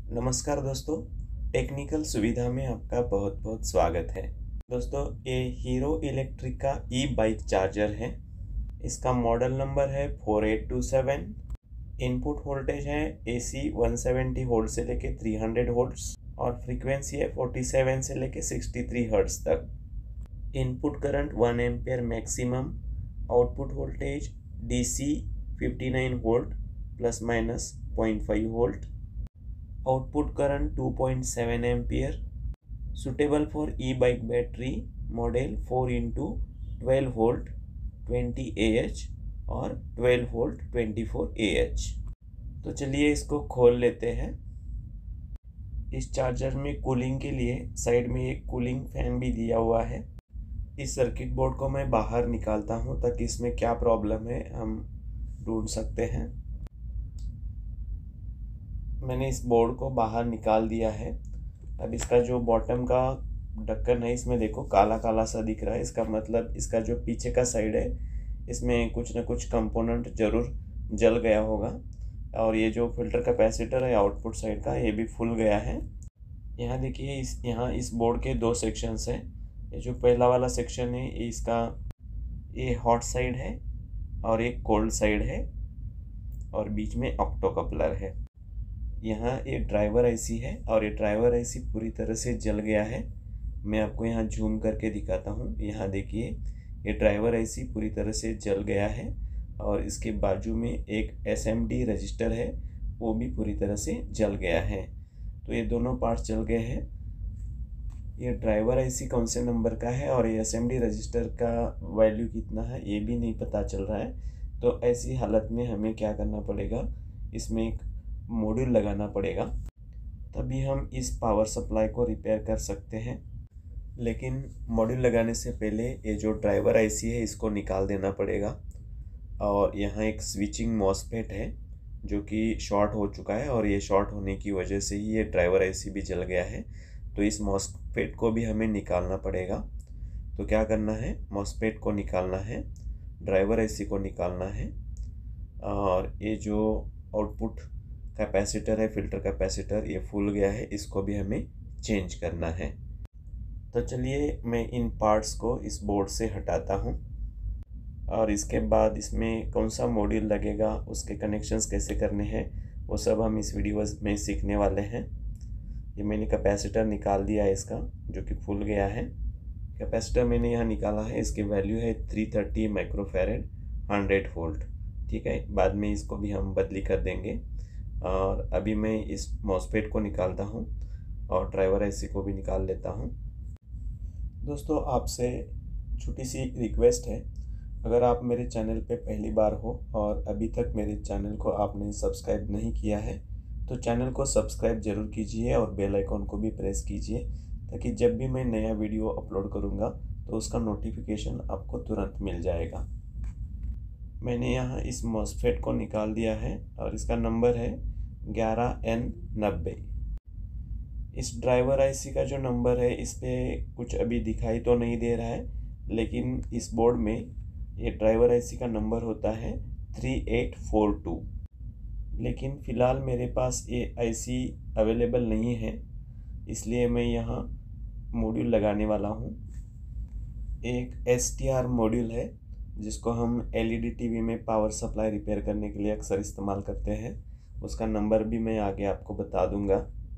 नमस्कार दोस्तों, टेक्निकल सुविधा में आपका बहुत बहुत स्वागत है। दोस्तों, ये हीरो इलेक्ट्रिक का ई बाइक चार्जर है। इसका मॉडल नंबर है 4827। इनपुट वोल्टेज है AC 170 वोल्ट से लेके 300 वोल्ट्स और फ्रीक्वेंसी है 47 से लेके 63 हर्ट्ज तक। Input current 1 ampere maximum. Output voltage DC 59 volt plus minus 0.5 volt. Output current 2.7 ampere. Suitable for e-bike battery model 4 into 12 volt 20 Ah और 12 volt 24 Ah। तो चलिए इसको खोल लेते हैं। इस चार्जर में कूलिंग के लिए साइड में एक कूलिंग फैन भी दिया हुआ है। इस सर्किट बोर्ड को मैं बाहर निकालता हूँ ताकि इसमें क्या प्रॉब्लम है हम ढूंढ सकते हैं। मैंने इस बोर्ड को बाहर निकाल दिया है। अब इसका जो बॉटम का ढक्कन है, इसमें देखो काला काला सा दिख रहा है। इसका मतलब इसका जो पीछे का साइड है, इसमें कुछ ना कुछ कंपोनेंट ज़रूर जल गया होगा। और ये जो फिल्टर कैपेसिटर है आउटपुट साइड का, ये भी फुल गया है। यहाँ देखिए, इस बोर्ड के दो सेक्शंस हैं। ये जो पहला वाला सेक्शन है ये हॉट साइड है और एक कोल्ड साइड है और बीच में ऑक्टो कपलर है। यहाँ ये ड्राइवर आईसी है और ये ड्राइवर आईसी पूरी तरह से जल गया है। मैं आपको यहाँ जूम करके दिखाता हूँ। यहाँ देखिए, ये ड्राइवर आईसी पूरी तरह से जल गया है और इसके बाजू में एक SMD रजिस्टर है, वो भी पूरी तरह से जल गया है। तो ये दोनों पार्ट्स जल गए हैं। ये ड्राइवर आईसी कौन से नंबर का है और ये SMD रजिस्टर का वैल्यू कितना है, ये भी नहीं पता चल रहा है। तो ऐसी हालत में हमें क्या करना पड़ेगा, इसमें एक मॉड्यूल लगाना पड़ेगा, तभी हम इस पावर सप्लाई को रिपेयर कर सकते हैं। लेकिन मॉड्यूल लगाने से पहले ये जो ड्राइवर आईसी है इसको निकाल देना पड़ेगा। और यहाँ एक स्विचिंग मॉसफेट है जो कि शॉर्ट हो चुका है और ये शॉर्ट होने की वजह से ही ये ड्राइवर आईसी भी जल गया है। तो इस मॉसफेट को भी हमें निकालना पड़ेगा। तो क्या करना है, मॉसफेट को निकालना है, ड्राइवर आईसी को निकालना है और ये जो आउटपुट कैपेसिटर है, फिल्टर कैपेसिटर, ये फूल गया है, इसको भी हमें चेंज करना है। तो चलिए मैं इन पार्ट्स को इस बोर्ड से हटाता हूँ और इसके बाद इसमें कौन सा मॉड्यूल लगेगा, उसके कनेक्शंस कैसे करने हैं, वो सब हम इस वीडियो में सीखने वाले हैं। ये मैंने कैपेसिटर निकाल दिया है इसका, जो कि फूल गया है। कैपेसिटर मैंने यहाँ निकाला है, इसकी वैल्यू है 330 माइक्रोफैरेड 100 वोल्ट। ठीक है, बाद में इसको भी हम बदली कर देंगे। और अभी मैं इस मॉसफेट को निकालता हूँ और ड्राइवर आईसी को भी निकाल लेता हूँ। दोस्तों, आपसे छोटी सी रिक्वेस्ट है, अगर आप मेरे चैनल पे पहली बार हो और अभी तक मेरे चैनल को आपने सब्सक्राइब नहीं किया है तो चैनल को सब्सक्राइब ज़रूर कीजिए और बेल आइकॉन को भी प्रेस कीजिए, ताकि जब भी मैं नया वीडियो अपलोड करूँगा तो उसका नोटिफिकेशन आपको तुरंत मिल जाएगा। मैंने यहाँ इस मॉसफेट को निकाल दिया है और इसका नंबर है 11N90। इस ड्राइवर आईसी का जो नंबर है, इस पर कुछ अभी दिखाई तो नहीं दे रहा है, लेकिन इस बोर्ड में ये ड्राइवर आईसी का नंबर होता है 3842। लेकिन फ़िलहाल मेरे पास ये आईसी अवेलेबल नहीं है, इसलिए मैं यहाँ मॉड्यूल लगाने वाला हूँ। एक STR मॉड्यूल है जिसको हम LED टीवी में पावर सप्लाई रिपेयर करने के लिए अक्सर इस्तेमाल करते हैं। उसका नंबर भी मैं आगे आपको बता दूंगा।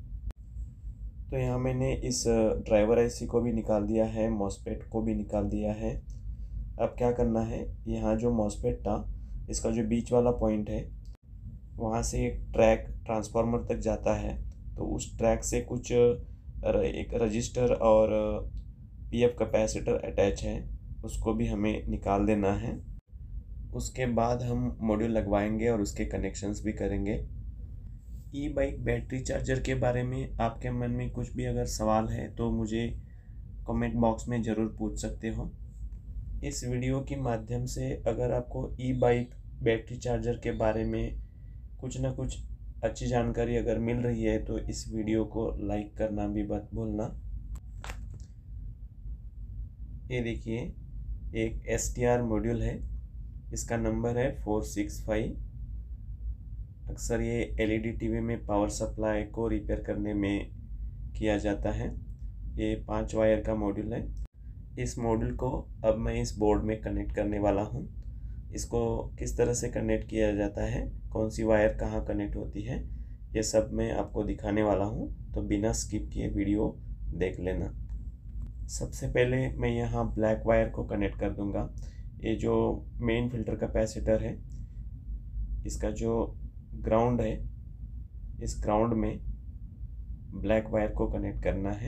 तो यहाँ मैंने इस ड्राइवर आईसी को भी निकाल दिया है, मॉसफेट को भी निकाल दिया है। अब क्या करना है, यहाँ जो मॉसफेट था, इसका जो बीच वाला पॉइंट है, वहाँ से एक ट्रैक ट्रांसफार्मर तक जाता है। तो उस ट्रैक से कुछ एक रजिस्टर और PF कैपेसिटर अटैच है, उसको भी हमें निकाल देना है। उसके बाद हम मॉड्यूल लगवाएंगे और उसके कनेक्शंस भी करेंगे। ई बाइक बैटरी चार्जर के बारे में आपके मन में कुछ भी अगर सवाल है तो मुझे कमेंट बॉक्स में ज़रूर पूछ सकते हो। इस वीडियो के माध्यम से अगर आपको ई बाइक बैटरी चार्जर के बारे में कुछ ना कुछ अच्छी जानकारी अगर मिल रही है तो इस वीडियो को लाइक करना भी मत भूलना। ये देखिए, एक STR मॉड्यूल है, इसका नंबर है 465। अक्सर ये एलईडी टीवी में पावर सप्लाई को रिपेयर करने में किया जाता है। ये 5 वायर का मॉड्यूल है। इस मॉड्यूल को अब मैं इस बोर्ड में कनेक्ट करने वाला हूँ। इसको किस तरह से कनेक्ट किया जाता है, कौन सी वायर कहाँ कनेक्ट होती है, ये सब मैं आपको दिखाने वाला हूँ, तो बिना स्किप किए वीडियो देख लेना। सबसे पहले मैं यहाँ ब्लैक वायर को कनेक्ट कर दूँगा। ये जो मेन फिल्टर कैपेसिटर है, इसका जो ग्राउंड है, इस ग्राउंड में ब्लैक वायर को कनेक्ट करना है।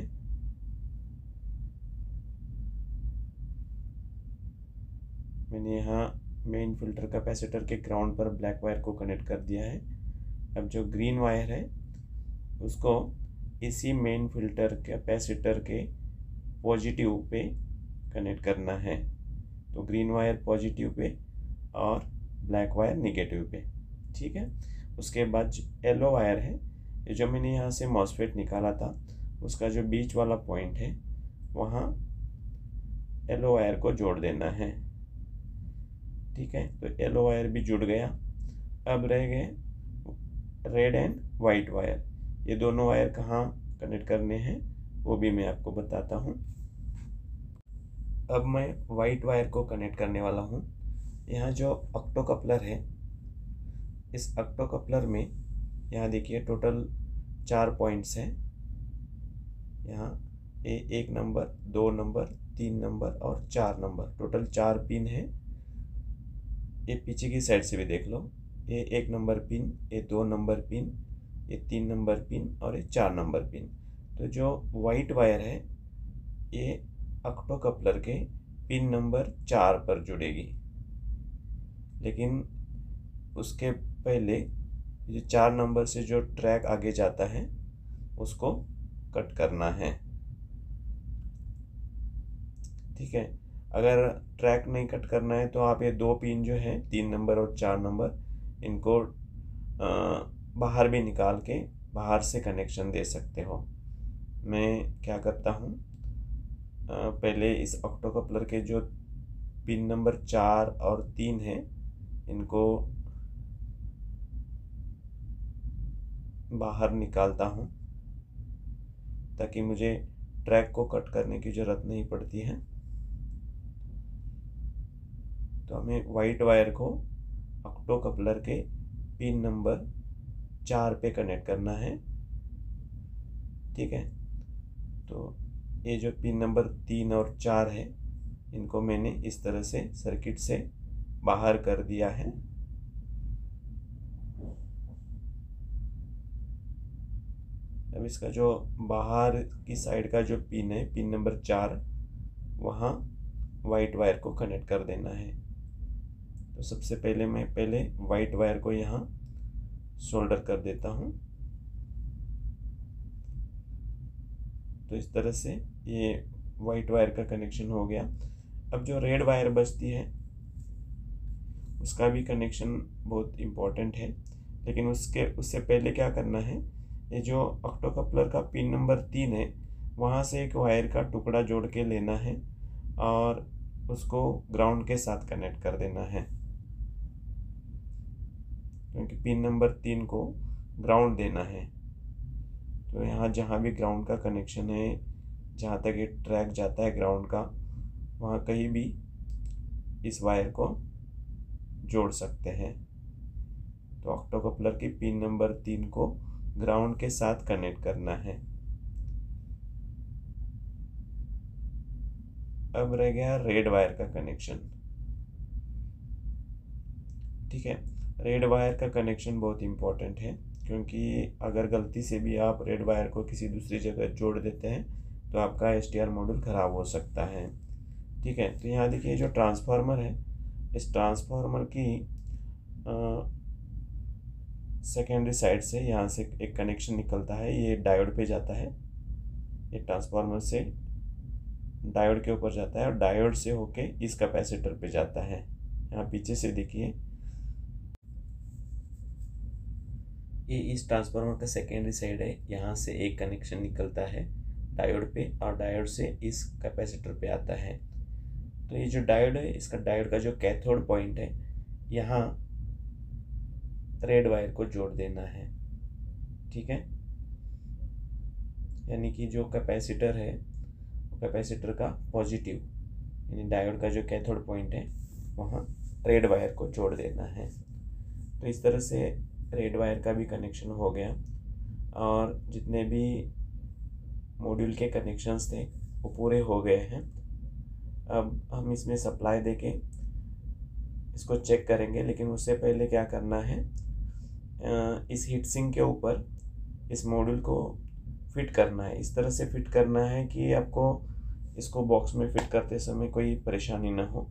मैंने यहाँ मेन फिल्टर कैपेसिटर के ग्राउंड पर ब्लैक वायर को कनेक्ट कर दिया है। अब जो ग्रीन वायर है उसको इसी मेन फिल्टर कैपेसिटर के पॉजिटिव पे कनेक्ट करना है। तो ग्रीन वायर पॉजिटिव पे और ब्लैक वायर निगेटिव पे, ठीक है। उसके बाद येलो वायर है, ये जो मैंने यहाँ से मॉसफेट निकाला था, उसका जो बीच वाला पॉइंट है वहाँ येलो वायर को जोड़ देना है, ठीक है। तो येलो वायर भी जुड़ गया। अब रह गए रेड एंड वाइट वायर। ये दोनों वायर कहाँ कनेक्ट करने हैं वो भी मैं आपको बताता हूँ। अब मैं वाइट वायर को कनेक्ट करने वाला हूँ। यहाँ जो ऑक्टोकपलर है, इस ऑक्टोकपलर में यहाँ देखिए टोटल 4 पॉइंट्स हैं। यहाँ 1 नंबर, 2 नंबर, 3 नंबर और 4 नंबर, टोटल 4 पिन है। ये पीछे की साइड से भी देख लो, ये 1 नंबर पिन, ये 2 नंबर पिन, ये 3 नंबर पिन और ये 4 नंबर पिन। तो जो वाइट वायर है ये ऑक्टोकपलर के पिन नंबर 4 पर जुड़ेगी, लेकिन उसके पहले ये 4 नंबर से जो ट्रैक आगे जाता है उसको कट करना है, ठीक है। अगर ट्रैक नहीं कट करना है तो आप ये 2 पिन जो है 3 नंबर और 4 नंबर, इनको बाहर भी निकाल के बाहर से कनेक्शन दे सकते हो। मैं क्या करता हूँ, पहले इस ऑक्टोकपलर के जो पिन नंबर 4 और 3 है इनको बाहर निकालता हूँ ताकि मुझे ट्रैक को कट करने की ज़रूरत नहीं पड़ती है। तो हमें वाइट वायर को ऑक्टोकपलर के पिन नंबर 4 पे कनेक्ट करना है, ठीक है। तो ये जो पिन नंबर 3 और 4 है इनको मैंने इस तरह से सर्किट से बाहर कर दिया है। अब इसका जो बाहर की साइड का जो पिन है, पिन नंबर 4, वहाँ वाइट वायर को कनेक्ट कर देना है। तो सबसे पहले मैं वाइट वायर को यहाँ सोल्डर कर देता हूँ। तो इस तरह से ये वाइट वायर का कनेक्शन हो गया। अब जो रेड वायर बचती है उसका भी कनेक्शन बहुत इम्पोर्टेंट है, लेकिन उससे पहले क्या करना है, ये जो ऑक्टोकपलर का पिन नंबर 3 है वहाँ से एक वायर का टुकड़ा जोड़ के लेना है और उसको ग्राउंड के साथ कनेक्ट कर देना है, क्योंकि पिन नंबर 3 को ग्राउंड देना है। तो यहाँ जहाँ भी ग्राउंड का कनेक्शन है, जहाँ तक ये ट्रैक जाता है ग्राउंड का, वहाँ कहीं भी इस वायर को जोड़ सकते हैं। तो ऑक्टोकपलर की पिन नंबर 3 को ग्राउंड के साथ कनेक्ट करना है। अब रह गया रेड वायर का कनेक्शन, ठीक है। रेड वायर का कनेक्शन बहुत इम्पोर्टेंट है, क्योंकि अगर गलती से भी आप रेड वायर को किसी दूसरी जगह जोड़ देते हैं तो आपका एसटीआर मॉड्यूल ख़राब हो सकता है, ठीक है। तो यहाँ देखिए जो ट्रांसफार्मर है, इस ट्रांसफार्मर की सेकेंडरी साइड से यहाँ से एक कनेक्शन निकलता है, ये डायोड पे जाता है। ये ट्रांसफार्मर से डायोड के ऊपर जाता है और डायोड से होके इस कैपेसिटर पे जाता है। यहाँ पीछे से देखिए, ये इस ट्रांसफार्मर का सेकेंडरी साइड है। यहाँ से एक कनेक्शन निकलता है डायोड पे और डायोड से इस कैपेसिटर पे आता है। तो ये जो डायोड है, इसका डायोड का जो कैथोड पॉइंट है यहाँ रेड वायर को जोड़ देना है। ठीक है, यानी कि जो कैपेसिटर है वो कैपेसिटर का पॉजिटिव यानी डायोड का जो कैथोड पॉइंट है वहाँ रेड वायर को जोड़ देना है। तो इस तरह से रेड वायर का भी कनेक्शन हो गया और जितने भी मॉड्यूल के कनेक्शंस थे वो पूरे हो गए हैं। अब हम इसमें सप्लाई देके इसको चेक करेंगे, लेकिन उससे पहले क्या करना है, इस हीट सिंक के ऊपर इस मॉड्यूल को फिट करना है। इस तरह से फिट करना है कि आपको इसको बॉक्स में फिट करते समय कोई परेशानी ना हो।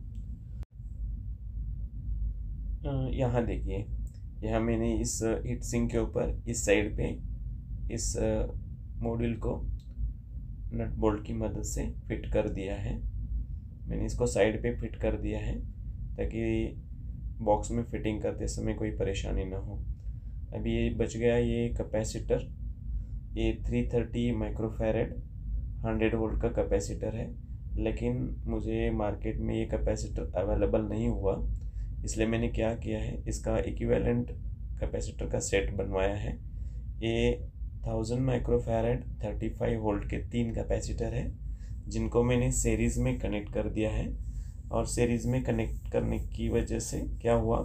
यहाँ देखिए, यहाँ मैंने इस हीट सिंक के ऊपर इस साइड पे इस मॉड्यूल को नट बोल्ट की मदद से फिट कर दिया है। मैंने इसको साइड पे फिट कर दिया है ताकि बॉक्स में फिटिंग करते समय कोई परेशानी ना हो। अभी ये बच गया ये कैपेसिटर, ये 330 माइक्रोफैरेड 100 वोल्ट का कैपेसिटर है, लेकिन मुझे मार्केट में ये कैपेसिटर अवेलेबल नहीं हुआ, इसलिए मैंने क्या किया है, इसका इक्विवेलेंट कैपेसिटर का सेट बनवाया है। ये 1000 माइक्रोफैरेड 35 वोल्ट के 3 कैपेसिटर है जिनको मैंने सीरीज़ में कनेक्ट कर दिया है। और सीरीज़ में कनेक्ट करने की वजह से क्या हुआ,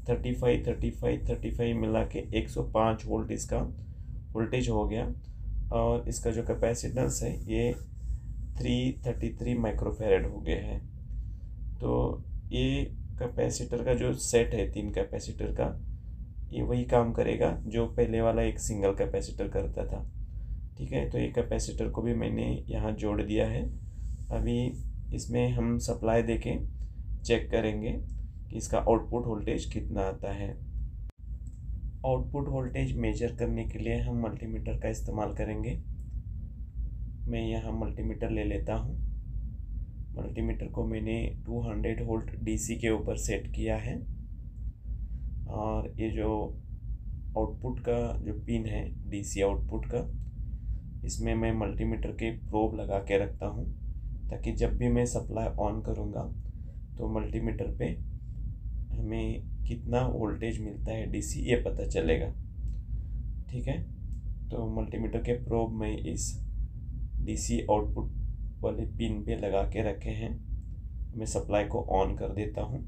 35 मिला के 105 वोल्ट इसका वोल्टेज हो गया। और इसका जो कैपेसिटेंस है ये 333 माइक्रोफैरेड हो गया है। तो ये कैपेसिटर का जो सेट है 3 कैपेसिटर का, ये वही काम करेगा जो पहले वाला एक सिंगल कैपेसिटर करता था। ठीक है, तो ये कैपेसिटर को भी मैंने यहाँ जोड़ दिया है। अभी इसमें हम सप्लाई देके चेक करेंगे कि इसका आउटपुट वोल्टेज कितना आता है। आउटपुट वोल्टेज मेजर करने के लिए हम मल्टीमीटर का इस्तेमाल करेंगे। मैं यहाँ मल्टीमीटर ले लेता हूँ। मल्टीमीटर को मैंने 200 वोल्ट डीसी के ऊपर सेट किया है और ये जो आउटपुट का जो पिन है डीसी आउटपुट का, इसमें मैं मल्टीमीटर के प्रोब लगा के रखता हूँ ताकि जब भी मैं सप्लाई ऑन करूँगा तो मल्टीमीटर पे हमें कितना वोल्टेज मिलता है डीसी ये पता चलेगा। ठीक है, तो मल्टीमीटर के प्रोब मैं इस डीसी आउटपुट वाले पिन पे लगा के रखे हैं। मैं सप्लाई को ऑन कर देता हूँ।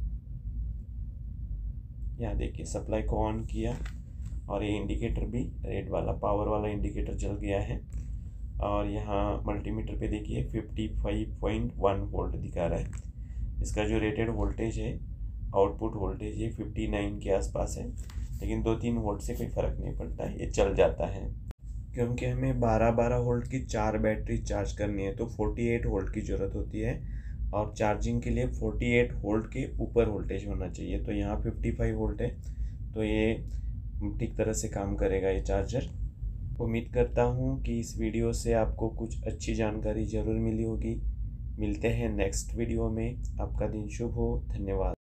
यहाँ देखिए सप्लाई को ऑन किया और ये इंडिकेटर भी रेड वाला पावर वाला इंडिकेटर जल गया है। और यहाँ मल्टीमीटर पे देखिए 55.1 वोल्ट दिखा रहा है। इसका जो रेटेड वोल्टेज है, आउटपुट वोल्टेज, ये 59 के आसपास है, लेकिन 2-3 वोल्ट से कोई फ़र्क नहीं पड़ता है, ये चल जाता है। क्योंकि हमें 12 वोल्ट की 4 बैटरी चार्ज करनी है तो 48 वोल्ट की ज़रूरत होती है और चार्जिंग के लिए 48 वोल्ट के ऊपर वोल्टेज होना चाहिए। तो यहाँ 55 वोल्ट है, तो ये ठीक तरह से काम करेगा ये चार्जर। उम्मीद करता हूँ कि इस वीडियो से आपको कुछ अच्छी जानकारी ज़रूर मिली होगी। मिलते हैं नेक्स्ट वीडियो में। आपका दिन शुभ हो। धन्यवाद।